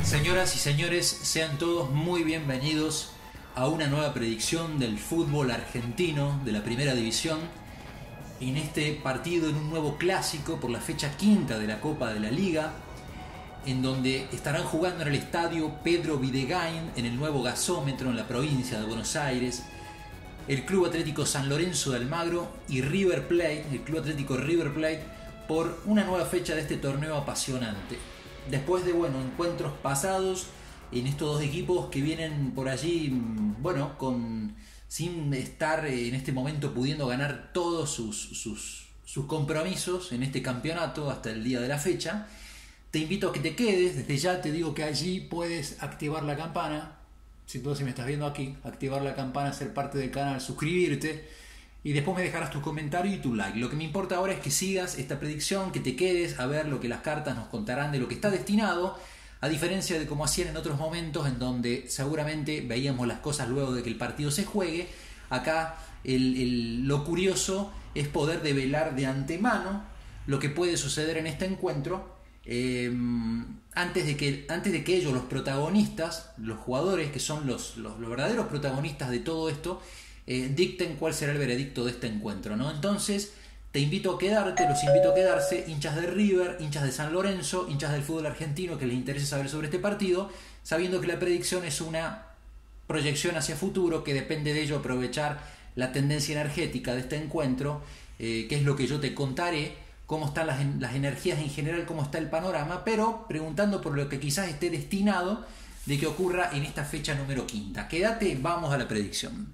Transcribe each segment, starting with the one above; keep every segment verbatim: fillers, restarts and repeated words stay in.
Señoras y señores, sean todos muy bienvenidos a una nueva predicción del fútbol argentino de la Primera División. En este partido, en un nuevo clásico por la fecha quinta de la Copa de la Liga, en donde estarán jugando en el estadio Pedro Videgain, en el nuevo gasómetro en la provincia de Buenos Aires, el Club Atlético San Lorenzo de Almagro y River Plate, el Club Atlético River Plate, por una nueva fecha de este torneo apasionante. Después de bueno, encuentros pasados en estos dos equipos que vienen por allí, bueno, con, sin estar en este momento pudiendo ganar todos sus, sus, sus compromisos en este campeonato hasta el día de la fecha, te invito a que te quedes. Desde ya te digo que allí puedes activar la campana, si tú si me estás viendo aquí, activar la campana, ser parte del canal, suscribirte. Y después me dejarás tu comentario y tu like. Lo que me importa ahora es que sigas esta predicción, que te quedes a ver lo que las cartas nos contarán de lo que está destinado, a diferencia de como hacían en otros momentos en donde seguramente veíamos las cosas luego de que el partido se juegue. Acá el, el, lo curioso es poder develar de antemano lo que puede suceder en este encuentro eh, antes, de que, antes de que ellos, los protagonistas, los jugadores que son los, los, los verdaderos protagonistas de todo esto, Eh, dicten cuál será el veredicto de este encuentro, ¿no? Entonces te invito a quedarte, los invito a quedarse, hinchas de River, hinchas de San Lorenzo, hinchas del fútbol argentino que les interese saber sobre este partido, sabiendo que la predicción es una proyección hacia futuro, que depende de ello aprovechar la tendencia energética de este encuentro, eh, que es lo que yo te contaré, cómo están las, las energías en general, cómo está el panorama, pero preguntando por lo que quizás esté destinado de que ocurra en esta fecha número quinta. Quédate, vamos a la predicción.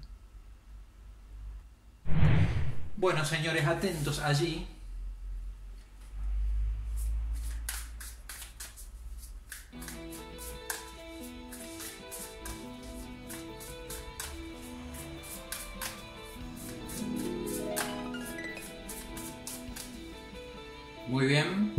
Bueno, señores, atentos allí. Muy bien.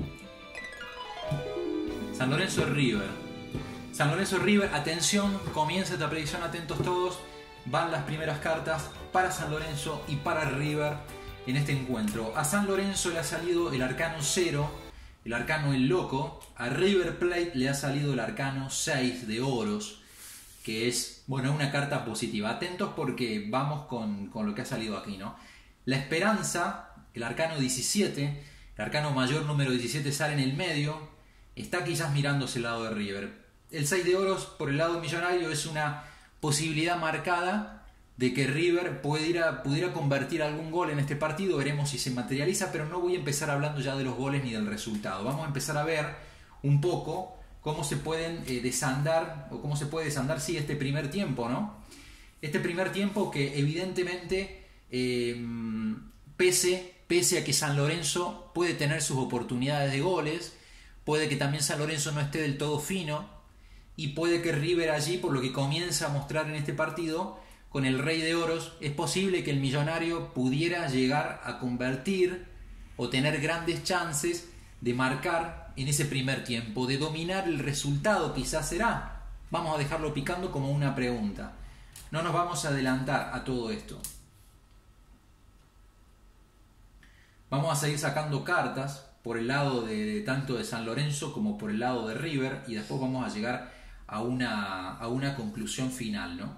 San Lorenzo River. San Lorenzo River, atención, comienza esta predicción, atentos todos. Van las primeras cartas para San Lorenzo y para River en este encuentro. A San Lorenzo le ha salido el arcano cero, el arcano el loco. A River Plate le ha salido el arcano seis de oros, que es, bueno, una carta positiva. Atentos porque vamos con, con lo que ha salido aquí, ¿no? La esperanza, el arcano diecisiete, el arcano mayor número diecisiete sale en el medio, está quizás mirándose el lado de River. El seis de oros por el lado millonario es una posibilidad marcada de que River pudiera, pudiera convertir algún gol en este partido. Veremos si se materializa, pero no voy a empezar hablando ya de los goles ni del resultado. Vamos a empezar a ver un poco cómo se pueden eh, desandar, o cómo se puede desandar, sí, este primer tiempo, ¿no? Este primer tiempo que evidentemente, eh, pese, pese a que San Lorenzo puede tener sus oportunidades de goles, puede que también San Lorenzo no esté del todo fino, y puede que River allí, por lo que comienza a mostrar en este partido, con el Rey de Oros, es posible que el millonario pudiera llegar a convertir o tener grandes chances de marcar en ese primer tiempo, de dominar el resultado. Quizás será. Vamos a dejarlo picando como una pregunta. No nos vamos a adelantar a todo esto. Vamos a seguir sacando cartas por el lado de, de tanto de San Lorenzo como por el lado de River, y después vamos a llegar a una, a una conclusión final, ¿no?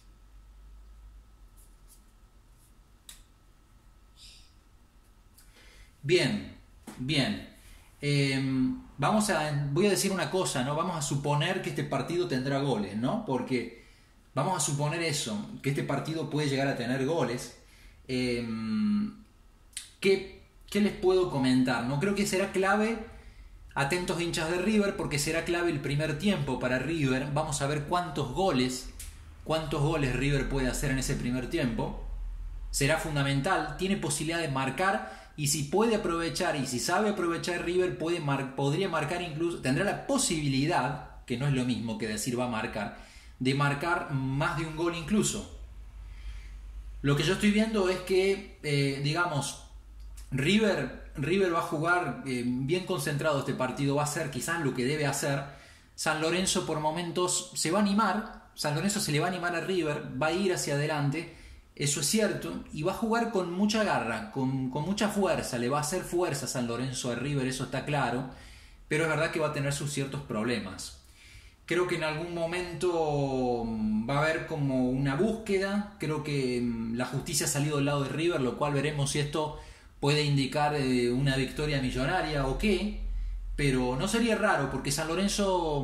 Bien, bien. Eh, vamos a, voy a decir una cosa, ¿no? Vamos a suponer que este partido tendrá goles, ¿no? Porque vamos a suponer eso, que este partido puede llegar a tener goles. Eh, ¿qué, ¿Qué les puedo comentar? No creo que será clave. Atentos hinchas de River, porque será clave el primer tiempo para River. Vamos a ver cuántos goles, cuántos goles River puede hacer en ese primer tiempo. Será fundamental, tiene posibilidad de marcar, y si puede aprovechar, y si sabe aprovechar River, puede mar, podría marcar incluso, tendrá la posibilidad, que no es lo mismo que decir va a marcar, de marcar más de un gol incluso. Lo que yo estoy viendo es que, eh, digamos, River... River va a jugar eh, bien concentrado este partido, va a hacer quizás lo que debe hacer. San Lorenzo por momentos se va a animar, San Lorenzo se le va a animar a River, va a ir hacia adelante, eso es cierto, y va a jugar con mucha garra, con, con mucha fuerza, le va a hacer fuerza a San Lorenzo a River, eso está claro, pero es verdad que va a tener sus ciertos problemas. Creo que en algún momento va a haber como una búsqueda. Creo que la justicia ha salido del lado de River, lo cual veremos si esto puede indicar eh, una victoria millonaria o qué. Pero no sería raro porque San Lorenzo...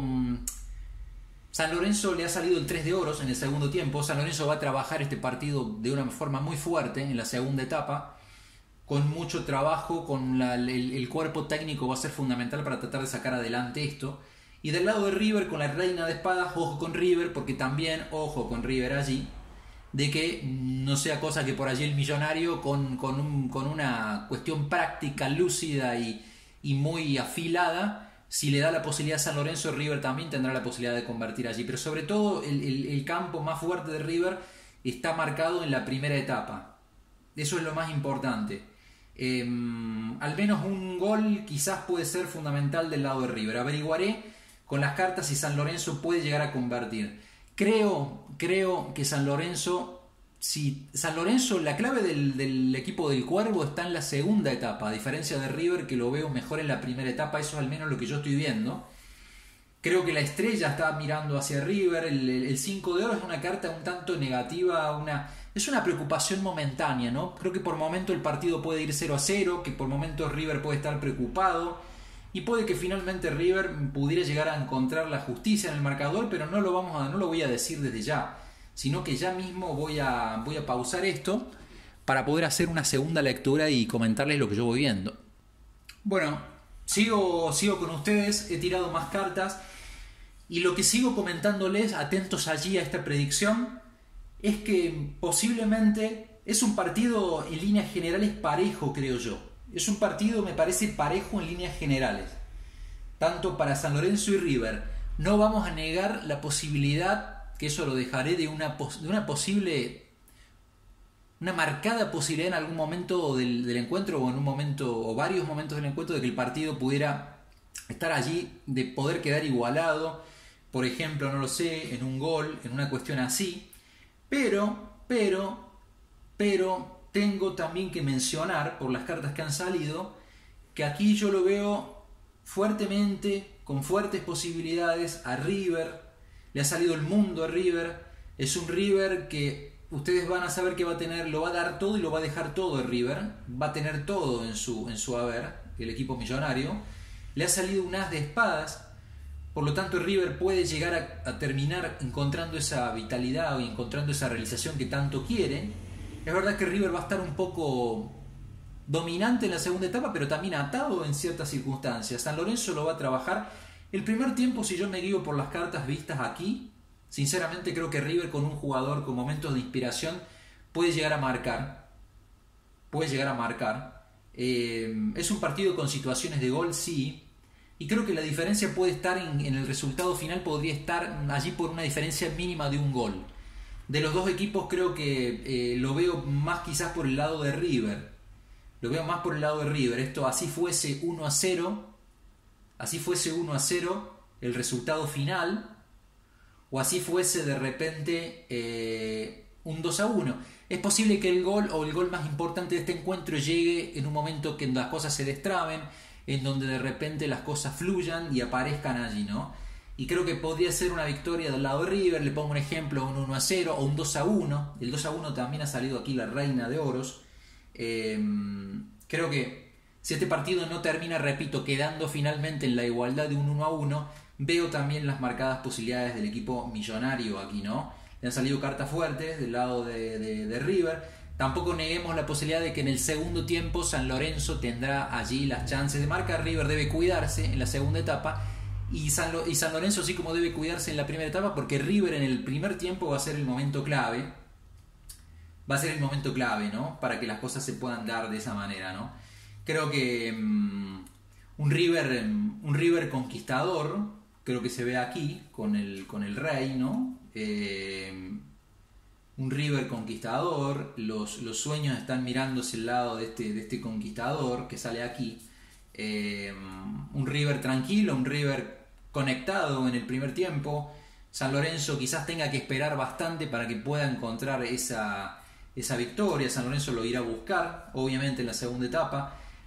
San Lorenzo le ha salido el tres de oros en el segundo tiempo. San Lorenzo va a trabajar este partido de una forma muy fuerte en la segunda etapa, con mucho trabajo, con la, el, el cuerpo técnico va a ser fundamental para tratar de sacar adelante esto. Y del lado de River, con la reina de espadas, ojo con River, porque también ojo con River allí, de que no sea cosa que por allí el millonario, con, con, un, con una cuestión práctica, lúcida y, y muy afilada, si le da la posibilidad a San Lorenzo, River también tendrá la posibilidad de convertir allí. Pero sobre todo el, el, el campo más fuerte de River está marcado en la primera etapa. Eso es lo más importante. Eh, al menos un gol quizás puede ser fundamental del lado de River. Averiguaré con las cartas si San Lorenzo puede llegar a convertir. Creo, creo que San Lorenzo... Si San Lorenzo, la clave del, del equipo del Cuervo está en la segunda etapa, a diferencia de River, que lo veo mejor en la primera etapa. Eso es al menos lo que yo estoy viendo. Creo que la estrella está mirando hacia River. El cinco de oro es una carta un tanto negativa, una, es una preocupación momentánea, ¿no? Creo que por momento el partido puede ir cero a cero, que por momentos River puede estar preocupado, y puede que finalmente River pudiera llegar a encontrar la justicia en el marcador, pero no lo, vamos a, no lo voy a decir desde ya, sino que ya mismo voy a, voy a pausar esto para poder hacer una segunda lectura y comentarles lo que yo voy viendo. Bueno, sigo, sigo con ustedes, he tirado más cartas y lo que sigo comentándoles, atentos allí a esta predicción, es que posiblemente es un partido en líneas generales parejo, creo yo. Es un partido, me parece, parejo en líneas generales, tanto para San Lorenzo y River. No vamos a negar la posibilidad, que eso lo dejaré, de una, de una posible, una marcada posibilidad en algún momento del, del encuentro, o en un momento, o varios momentos del encuentro, de que el partido pudiera estar allí, de poder quedar igualado, por ejemplo, no lo sé, en un gol, en una cuestión así. Pero, pero, pero, tengo también que mencionar, por las cartas que han salido, que aquí yo lo veo fuertemente, con fuertes posibilidades, a River. Le ha salido el mundo a River. Es un River que ustedes van a saber que va a tener, lo va a dar todo y lo va a dejar todo a River. Va a tener todo en su, en su haber, el equipo millonario. Le ha salido un as de espadas. Por lo tanto, River puede llegar a, a terminar encontrando esa vitalidad o encontrando esa realización que tanto quiere. Es verdad que River va a estar un poco dominante en la segunda etapa, pero también atado en ciertas circunstancias. San Lorenzo lo va a trabajar. El primer tiempo, si yo me guío por las cartas vistas aquí, sinceramente creo que River, con un jugador con momentos de inspiración, puede llegar a marcar. Puede llegar a marcar. Eh, es un partido con situaciones de gol, sí. Y creo que la diferencia puede estar en, en el resultado final, podría estar allí por una diferencia mínima de un gol. De los dos equipos creo que eh, lo veo más quizás por el lado de River. Lo veo más por el lado de River. Esto así fuese uno a cero... Así fuese uno a cero el resultado final, o así fuese de repente eh, un dos a uno. Es posible que el gol o el gol más importante de este encuentro llegue en un momento que las cosas se destraben, en donde de repente las cosas fluyan y aparezcan allí, ¿no? Y creo que podría ser una victoria del lado de River. Le pongo un ejemplo, un uno a cero o un dos a uno. El dos a uno también ha salido aquí la reina de oros. Eh, creo que si este partido no termina, repito, quedando finalmente en la igualdad de un uno a uno, veo también las marcadas posibilidades del equipo millonario aquí, ¿no? Le han salido cartas fuertes del lado de, de, de River. Tampoco neguemos la posibilidad de que en el segundo tiempo San Lorenzo tendrá allí las chances de marcar. River debe cuidarse en la segunda etapa y San, Lo, y San Lorenzo así como debe cuidarse en la primera etapa, porque River en el primer tiempo va a ser el momento clave. Va a ser el momento clave, ¿no? Para que las cosas se puedan dar de esa manera, ¿no? Creo que um, un River un River conquistador, creo que se ve aquí con el, con el rey, ¿no? Eh, un River conquistador, los, los sueños están mirándose el lado de este, de este conquistador que sale aquí. Eh, un River tranquilo, un River conectado en el primer tiempo. San Lorenzo quizás tenga que esperar bastante para que pueda encontrar esa, esa victoria. San Lorenzo lo irá a buscar, obviamente, en la segunda etapa.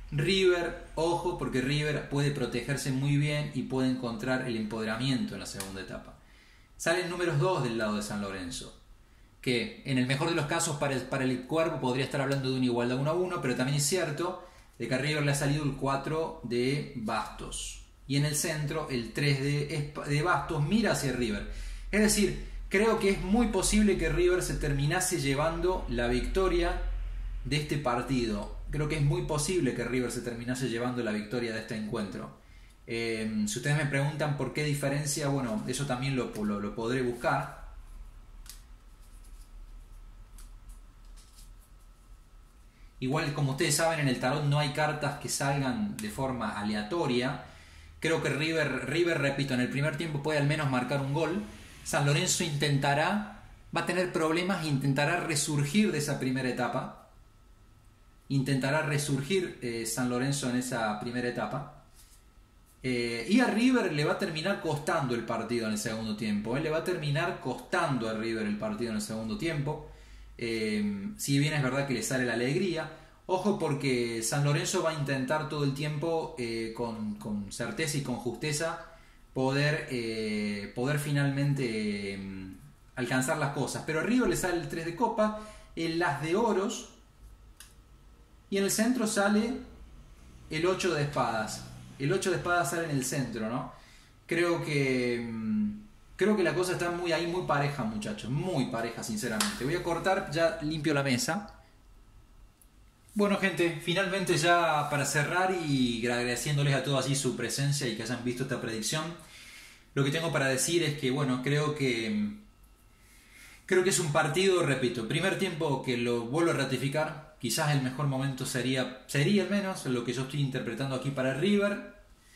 River, ojo, porque River puede protegerse muy bien y puede encontrar el empoderamiento en la segunda etapa. Salen números dos del lado de San Lorenzo, que en el mejor de los casos para el, para el cuerpo podría estar hablando de una igualdad uno a uno, pero también es cierto de que a River le ha salido el cuatro de Bastos. Y en el centro el tres de, de Bastos mira hacia River. Es decir, creo que es muy posible que River se terminase llevando la victoria de este partido. Creo que es muy posible que River se terminase llevando la victoria de este encuentro. Eh, si ustedes me preguntan por qué diferencia, bueno, eso también lo, lo, lo podré buscar. Igual, como ustedes saben, en el tarot no hay cartas que salgan de forma aleatoria. Creo que River, River, repito, en el primer tiempo puede al menos marcar un gol. San Lorenzo intentará, va a tener problemas, intentará resurgir de esa primera etapa. Intentará resurgir eh, San Lorenzo en esa primera etapa. Eh, y a River le va a terminar costando el partido en el segundo tiempo. ¿eh? Le va a terminar costando a River el partido en el segundo tiempo. Eh, si bien es verdad que le sale la alegría. Ojo, porque San Lorenzo va a intentar todo el tiempo eh, con, con certeza y con justeza poder, eh, poder finalmente eh, alcanzar las cosas. Pero a River le sale el tres de copa, el as de oros, y en el centro sale el ocho de espadas. El ocho de espadas sale en el centro, ¿no? Creo que creo que la cosa está muy ahí, muy pareja, muchachos. Muy pareja, sinceramente. Voy a cortar, ya limpio la mesa. Bueno, gente, finalmente ya para cerrar y agradeciéndoles a todos allí su presencia y que hayan visto esta predicción, lo que tengo para decir es que, bueno, creo que creo que es un partido, repito, primer tiempo que lo vuelvo a ratificar. Quizás el mejor momento sería, sería al menos lo que yo estoy interpretando aquí para River.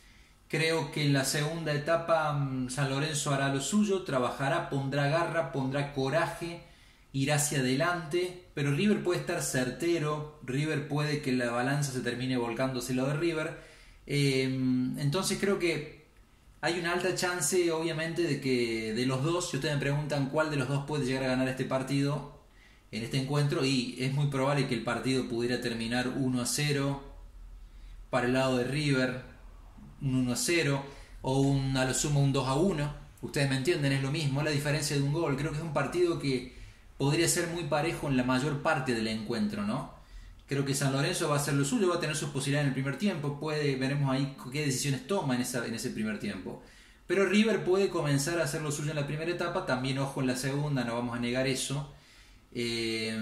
Creo que en la segunda etapa San Lorenzo hará lo suyo, trabajará, pondrá garra, pondrá coraje, irá hacia adelante, pero River puede estar certero, River puede que la balanza se termine volcando hacia el lado de River. Eh, entonces creo que hay una alta chance, obviamente, de que de los dos, si ustedes me preguntan cuál de los dos puede llegar a ganar este partido, en este encuentro, y es muy probable que el partido pudiera terminar uno a cero para el lado de River, un uno a cero o un, a lo sumo un dos a uno. Ustedes me entienden, es lo mismo, la diferencia de un gol. Creo que es un partido que podría ser muy parejo en la mayor parte del encuentro, ¿no? Creo que San Lorenzo va a hacer lo suyo, va a tener sus posibilidades en el primer tiempo, puede, veremos ahí qué decisiones toma en, esa, en ese primer tiempo. Pero River puede comenzar a hacer lo suyo en la primera etapa, también ojo en la segunda, no vamos a negar eso. Eh,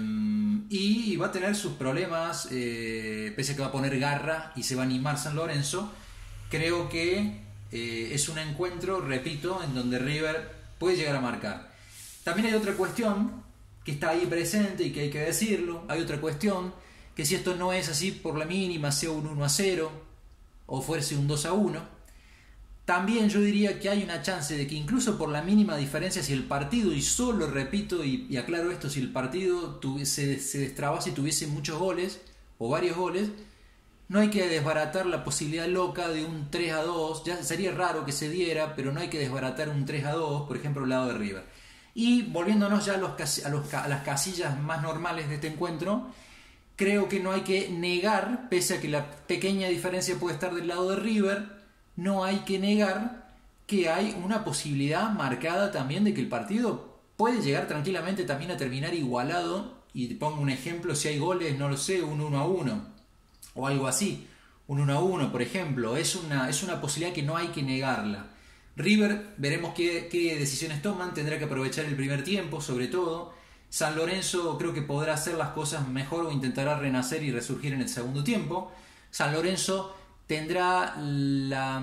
y va a tener sus problemas, eh, pese a que va a poner garra y se va a animar San Lorenzo. Creo que eh, es un encuentro, repito, en donde River puede llegar a marcar. También hay otra cuestión que está ahí presente y que hay que decirlo. Hay otra cuestión que si esto no es así por la mínima, sea un uno a cero o fuese un dos a uno, también yo diría que hay una chance de que incluso por la mínima diferencia, si el partido, y solo repito y, y aclaro esto, si el partido tuviese, se destrabase y tuviese muchos goles o varios goles, no hay que desbaratar la posibilidad loca de un tres a dos. Ya sería raro que se diera, pero no hay que desbaratar un tres a dos, por ejemplo, al lado de River. Y volviéndonos ya a, los, a, los, a las casillas más normales de este encuentro, creo que no hay que negar, pese a que la pequeña diferencia puede estar del lado de River, no hay que negar que hay una posibilidad marcada también de que el partido puede llegar tranquilamente también a terminar igualado. Y te pongo un ejemplo, si hay goles, no lo sé, un uno a uno o algo así, un uno a uno por ejemplo, es una, es una posibilidad que no hay que negarla. River, veremos qué, qué decisiones toman, tendrá que aprovechar el primer tiempo sobre todo. San Lorenzo creo que podrá hacer las cosas mejor o intentará renacer y resurgir en el segundo tiempo. San Lorenzo tendrá la,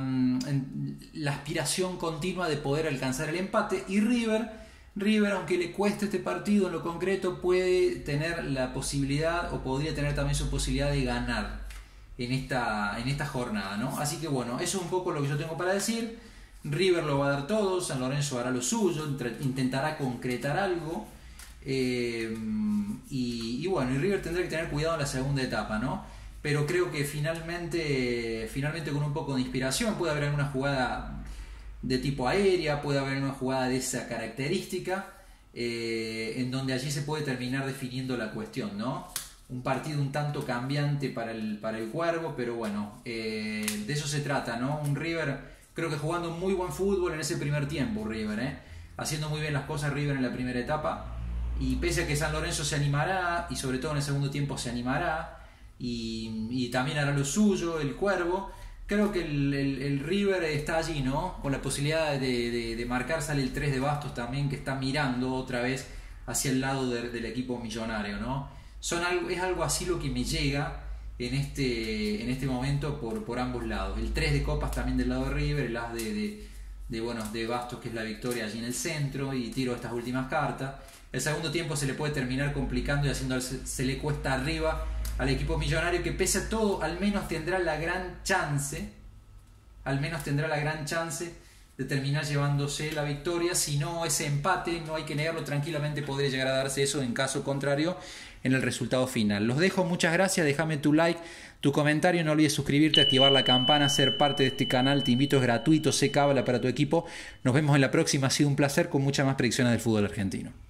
la aspiración continua de poder alcanzar el empate, y River, River, aunque le cueste este partido en lo concreto, puede tener la posibilidad o podría tener también su posibilidad de ganar en esta, en esta jornada, ¿no? Así que bueno, eso es un poco lo que yo tengo para decir. River lo va a dar todo, San Lorenzo hará lo suyo, intentará concretar algo, eh, y, y bueno, y River tendrá que tener cuidado en la segunda etapa, ¿no? Pero creo que finalmente, finalmente con un poco de inspiración puede haber una jugada de tipo aérea, puede haber una jugada de esa característica, eh, en donde allí se puede terminar definiendo la cuestión, ¿no? un partido un tanto cambiante para el, para el Cuervo, pero bueno, eh, de eso se trata, ¿no? Un River, creo que jugando muy buen fútbol en ese primer tiempo, River, ¿eh? Haciendo muy bien las cosas River en la primera etapa, y pese a que San Lorenzo se animará, y sobre todo en el segundo tiempo se animará, y, y también hará lo suyo el Cuervo, creo que el, el, el River está allí, ¿no? Con la posibilidad de, de, de marcar, sale el tres de Bastos también, que está mirando otra vez hacia el lado de, del equipo millonario, ¿no? Son algo, es algo así lo que me llega en este, en este momento por, por ambos lados. El tres de copas también del lado de River, el as de, de, de, bueno, de Bastos, que es la victoria allí en el centro, y tiro estas últimas cartas. El segundo tiempo se le puede terminar complicando y haciendo se, se le cuesta arriba al equipo millonario, que pese a todo al menos tendrá la gran chance, al menos tendrá la gran chance de terminar llevándose la victoria. Si no, ese empate, no hay que negarlo, tranquilamente podría llegar a darse eso en caso contrario en el resultado final. Los dejo, muchas gracias, déjame tu like, tu comentario, no olvides suscribirte, activar la campana, ser parte de este canal, te invito, es gratuito, sé cábala para tu equipo. Nos vemos en la próxima, ha sido un placer con muchas más predicciones del fútbol argentino.